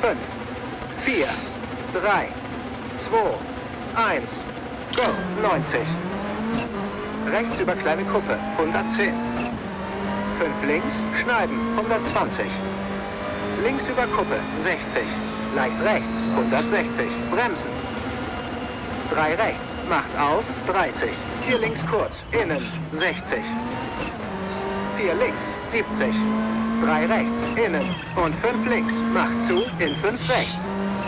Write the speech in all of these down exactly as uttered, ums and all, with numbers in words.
fünf, vier, drei, zwei, eins, go, neunzig. Rechts über kleine Kuppe, hundertzehn. fünf links, Schneiden, hundertzwanzig. Links über Kuppe, sechzig. Leicht rechts, hundertsechzig. Bremsen. drei rechts, macht auf, dreißig. vier links kurz, innen, sechzig. vier links, siebzig. drei rechts, innen und fünf links, macht zu, in fünf rechts.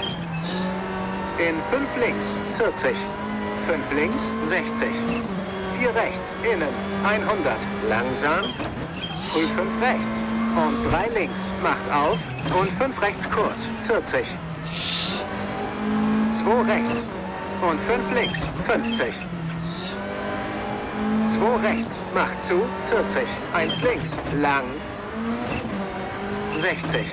In fünf links, vierzig. fünf links, sechzig. vier rechts, innen, hundert. Langsam. Früh fünf rechts. Und drei links, macht auf. Und fünf rechts kurz, vierzig. zwei rechts. Und fünf links, fünfzig. zwei rechts, macht zu, vierzig. eins links, lang. sechzig.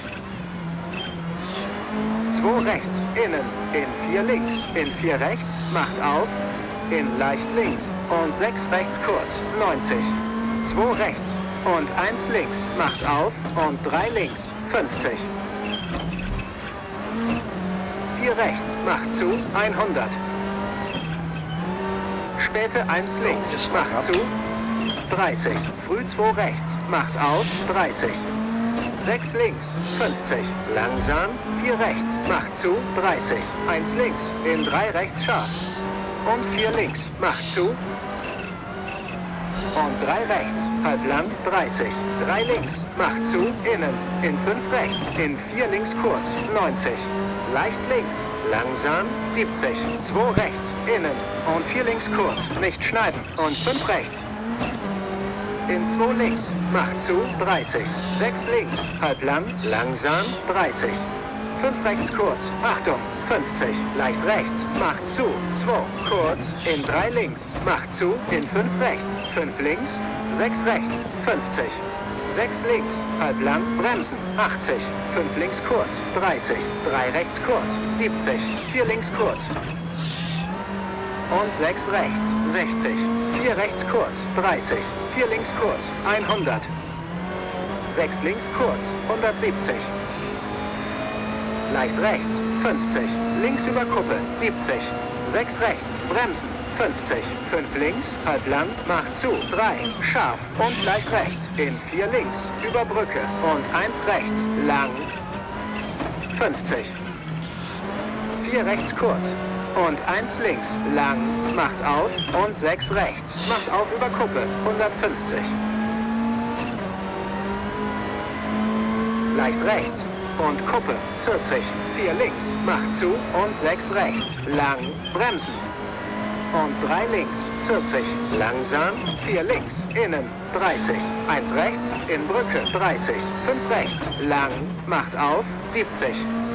zwei rechts, innen, in vier links, in vier rechts, macht auf, in leicht links und sechs rechts kurz, neunzig. zwei rechts und eins links, macht auf und drei links, fünfzig. vier rechts, macht zu, hundert. Späte eins links, macht zu, dreißig. Früh zwei rechts, macht auf, dreißig. sechs links, fünfzig. Langsam, vier rechts, macht zu, dreißig. eins links, in drei rechts scharf. Und vier links, macht zu. Und drei rechts, halb lang, dreißig. drei links, macht zu, innen. In fünf rechts, in vier links kurz, neunzig. Leicht links, langsam, siebzig. zwei rechts, innen. Und vier links kurz, nicht schneiden. Und fünf rechts. In zwei links, macht zu, dreißig. sechs links, halb lang, langsam, dreißig. fünf rechts kurz, Achtung, fünfzig. Leicht rechts, macht zu, zwei. Kurz, in drei links, macht zu, in fünf rechts. fünf links, sechs rechts, fünfzig. sechs links, halb lang, bremsen, achtzig. fünf links kurz, dreißig. drei rechts kurz, siebzig. vier links kurz. Und sechs rechts, sechzig. vier rechts kurz, dreißig. vier links kurz, hundert. sechs links kurz, hundertsiebzig. Leicht rechts, fünfzig. Links über Kuppe, siebzig. sechs rechts, bremsen, fünfzig. fünf links, halb lang, macht zu, drei. Scharf und leicht rechts. In vier links, über Brücke. Und eins rechts, lang, fünfzig. vier rechts kurz. Und eins links, lang, macht auf und sechs rechts, macht auf über Kuppe, hundertfünfzig. Leicht rechts und Kuppe, vierzig, vier links, macht zu und sechs rechts, lang, bremsen. Und drei links, vierzig, langsam, vier links, innen, dreißig, eins rechts, in Brücke, dreißig, fünf rechts, lang, macht auf, siebzig.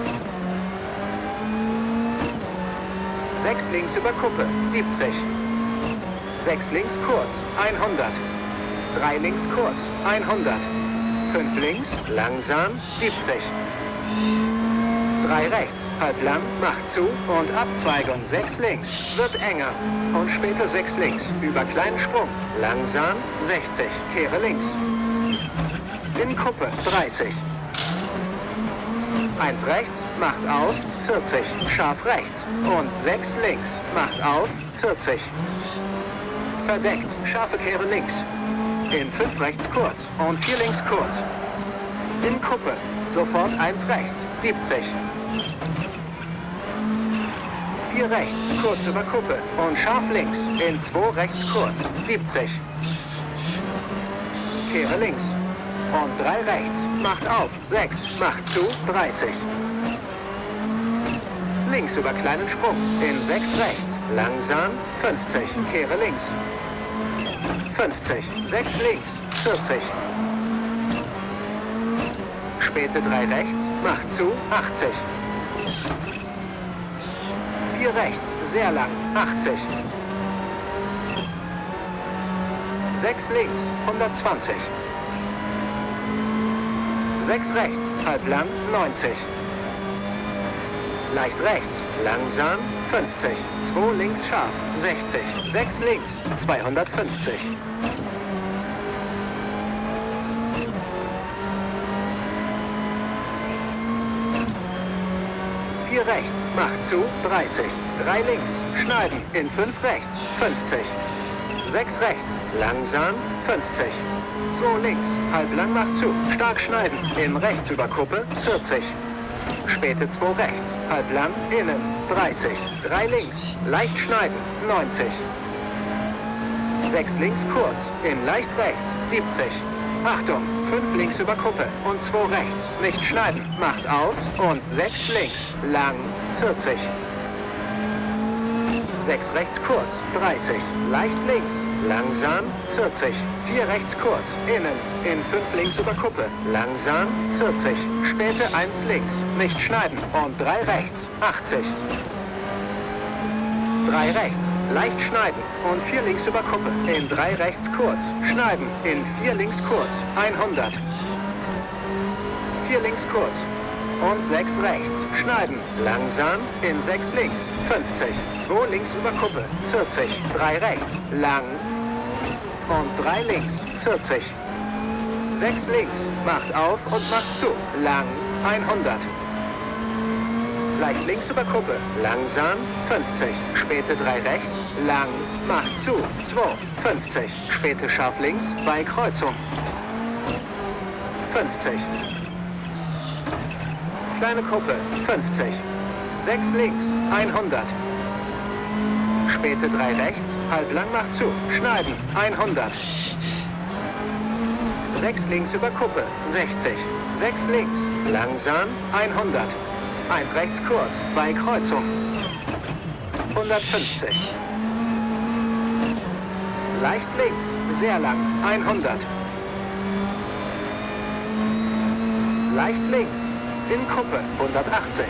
sechs links über Kuppe, siebzig. sechs links kurz, hundert. drei links kurz, hundert. fünf links, langsam, siebzig. drei rechts, halb lang, macht zu und Abzweigung sechs links, wird enger. Und später sechs links, über kleinen Sprung, langsam, sechzig, kehre links. In Kuppe, dreißig. eins rechts, macht auf, vierzig, scharf rechts. Und sechs links, macht auf, vierzig. Verdeckt, scharfe Kehre links. In fünf rechts kurz und vier links kurz. In Kuppe, sofort eins rechts, siebzig. vier rechts, kurz über Kuppe und scharf links. In zwei rechts kurz, siebzig. Kehre links. Und drei rechts, macht auf, sechs, macht zu, dreißig. Links über kleinen Sprung, in sechs rechts, langsam, fünfzig, kehre links. fünfzig, sechs links, vierzig. Späte drei rechts, macht zu, achtzig. vier rechts, sehr lang, achtzig. sechs links, hundertzwanzig. sechs rechts, halb lang, neunzig. Leicht rechts, langsam, fünfzig. zwei links scharf, sechzig. sechs links, zweihundertfünfzig. vier rechts, macht zu, dreißig. drei links, schneiden, in fünf rechts, fünfzig. sechs rechts, langsam, fünfzig. zwei links, halblang macht zu, stark schneiden, in rechts über Kuppe, vierzig. Späte zwei rechts, halblang, innen, dreißig. drei links, leicht schneiden, neunzig. sechs links kurz, in leicht rechts, siebzig. Achtung, fünf links über Kuppe und zwei rechts, nicht schneiden, macht auf und sechs links, lang, vierzig. sechs rechts kurz, dreißig, leicht links, langsam, vierzig. vier rechts kurz, innen, in fünf links über Kuppe, langsam, vierzig. Späte eins links, nicht schneiden und drei rechts, achtzig. drei rechts, leicht schneiden und vier links über Kuppe, in drei rechts kurz, schneiden, in vier links kurz, hundert. vier links kurz und sechs rechts, schneiden, langsam, in sechs links, fünfzig. zwei links über Kuppe, vierzig. drei rechts, lang und drei links, vierzig. sechs links, macht auf und macht zu, lang, hundert. Leicht links über Kuppe, langsam, fünfzig. Späte drei rechts, lang, macht zu, zwei, fünfzig. Späte scharf links, bei Kreuzung, fünfzig. Kleine Kuppe, fünfzig. sechs links, hundert. Späte drei rechts, halblang macht zu, schneiden, hundert. sechs links über Kuppe, sechzig. sechs links, langsam, hundert. eins rechts kurz, bei Kreuzung, hundertfünfzig. Leicht links, sehr lang, hundert. Leicht links, in Kuppe, hundertachtzig.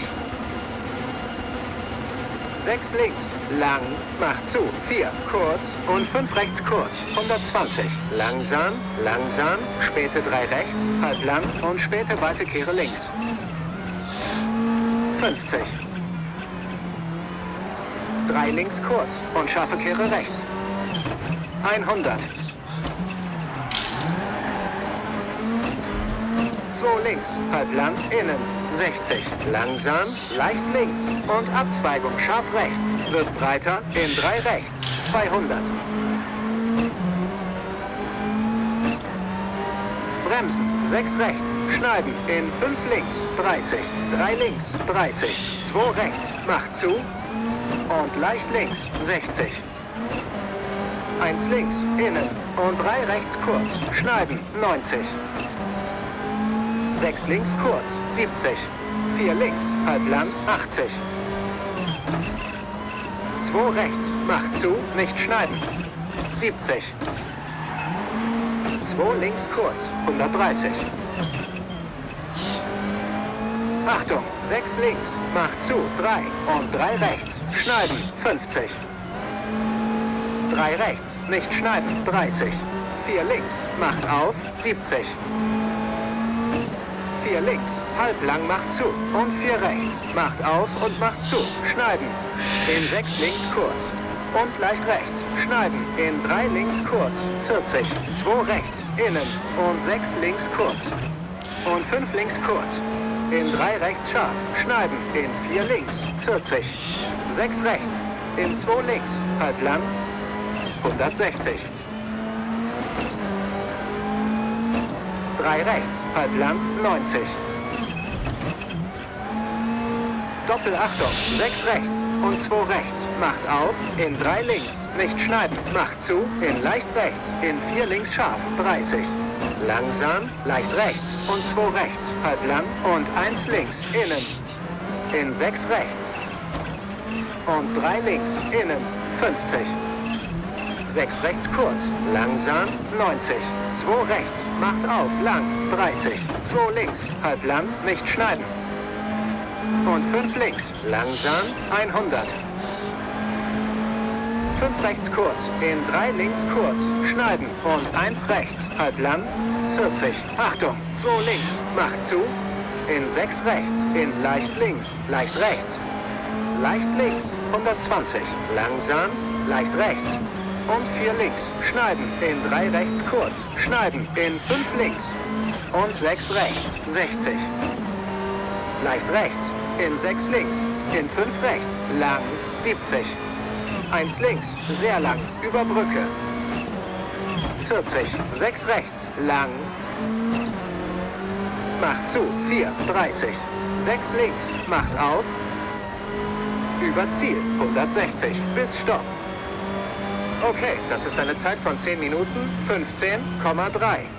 sechs links, lang, macht zu, vier, kurz und fünf rechts kurz, hundertzwanzig. Langsam, langsam, späte drei rechts, halblang und späte weite Kehre links. fünfzig. drei links kurz und scharfe Kehre rechts. hundert. zwei links, halblang, innen, sechzig. Langsam, leicht links und Abzweigung scharf rechts. Wird breiter, in drei rechts, zweihundert. Bremsen, sechs rechts, schneiden, in fünf links, dreißig. drei links, dreißig. zwei rechts, macht zu und leicht links, sechzig. eins links, innen und drei rechts kurz, schneiden, neunzig. sechs links kurz, siebzig. vier links, halblang, achtzig. zwei rechts, macht zu, nicht schneiden, siebzig. zwei links kurz, hundertdreißig. Achtung, sechs links, macht zu, drei und drei rechts, schneiden, fünfzig. drei rechts, nicht schneiden, dreißig. vier links, macht auf, siebzig. vier links, halblang macht zu und vier rechts, macht auf und macht zu, schneiden, in sechs links kurz und leicht rechts, schneiden, in drei links kurz, vierzig, zwei rechts, innen und sechs links kurz und fünf links kurz, in drei rechts scharf, schneiden, in vier links, vierzig, sechs rechts, in zwei links, halblang, hundertsechzig. drei rechts, halblang, neunzig. Doppelachtung, sechs rechts und zwei rechts, macht auf, in drei links, nicht schneiden, macht zu, in leicht rechts, in vier links scharf, dreißig. Langsam, leicht rechts und zwei rechts, halblang und eins links, innen, in sechs rechts und drei links, innen, fünfzig. sechs rechts kurz, langsam, neunzig. zwei rechts, macht auf, lang, dreißig. zwei links, halblang, nicht schneiden. Und fünf links, langsam, hundert. fünf rechts kurz, in drei links kurz, schneiden und eins rechts, halblang, vierzig. Achtung, zwei links, macht zu, in sechs rechts, in leicht links, leicht rechts. Leicht links, hundertzwanzig. Langsam, leicht rechts. Und vier links, schneiden, in drei rechts kurz, schneiden, in fünf links und sechs rechts, sechzig. leicht rechts, in sechs links, in fünf rechts, lang, siebzig. eins links, sehr lang, über Brücke. vierzig, sechs rechts, lang. Macht zu, vier, dreißig. sechs links, macht auf. Über Ziel, hundertsechzig, bis Stopp. Okay, das ist eine Zeit von zehn Minuten, fünfzehn Komma drei.